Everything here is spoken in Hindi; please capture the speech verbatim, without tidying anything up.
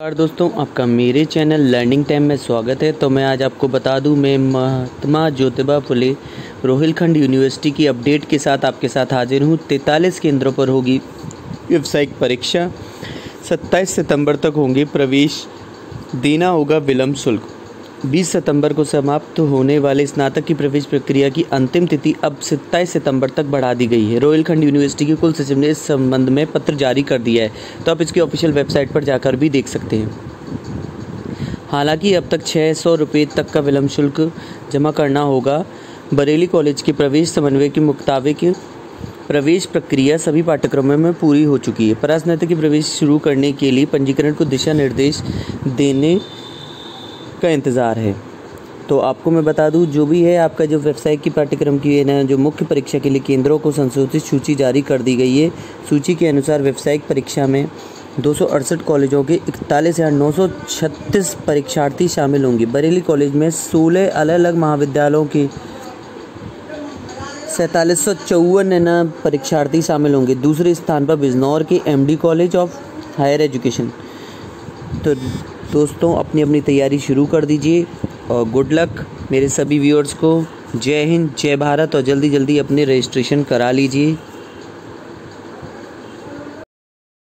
और दोस्तों, आपका मेरे चैनल लर्निंग टाइम में स्वागत है। तो मैं आज आपको बता दूं, मैं महात्मा ज्योतिबा फुले रोहिलखंड यूनिवर्सिटी की अपडेट के साथ आपके साथ हाजिर हूं। तैंतालीस केंद्रों पर होगी व्यावसायिक परीक्षा। सत्ताईस सितंबर तक होंगे प्रवेश, देना होगा विलंब शुल्क। बीस सितंबर को समाप्त होने वाले स्नातक की प्रवेश प्रक्रिया की अंतिम तिथि अब सत्ताईस सितंबर तक बढ़ा दी गई है। रोहिलखंड यूनिवर्सिटी के कुल सचिव ने इस संबंध में पत्र जारी कर दिया है, तो आप इसकी ऑफिशियल वेबसाइट पर जाकर भी देख सकते हैं। हालांकि अब तक छः सौ रुपये तक का विलंब शुल्क जमा करना होगा। बरेली कॉलेज के प्रवेश समन्वय के मुताबिक प्रवेश प्रक्रिया सभी पाठ्यक्रमों में पूरी हो चुकी है। परास्नातक की प्रवेश शुरू करने के लिए पंजीकरण को दिशा निर्देश देने का इंतज़ार है। तो आपको मैं बता दूं, जो भी है आपका जो व्यवसाय की पाठ्यक्रम की है ना, जो मुख्य परीक्षा के लिए केंद्रों को संशोधित सूची जारी कर दी गई है। सूची के अनुसार व्यावसायिक परीक्षा में दो सौ अड़सठ कॉलेजों के इकतालीस हज़ार नौ सौ छत्तीस परीक्षार्थी शामिल होंगे। बरेली कॉलेज में सोलह अलग अलग महाविद्यालयों के सैंतालीस सौ चौवन न परीक्षार्थी शामिल होंगे। दूसरे स्थान पर बिजनौर के MD college of higher education. तो दोस्तों, अपनी अपनी तैयारी शुरू कर दीजिए और गुड लक मेरे सभी व्यूअर्स को। जय हिंद, जय भारत, और जल्दी जल्दी अपने रजिस्ट्रेशन करा लीजिए।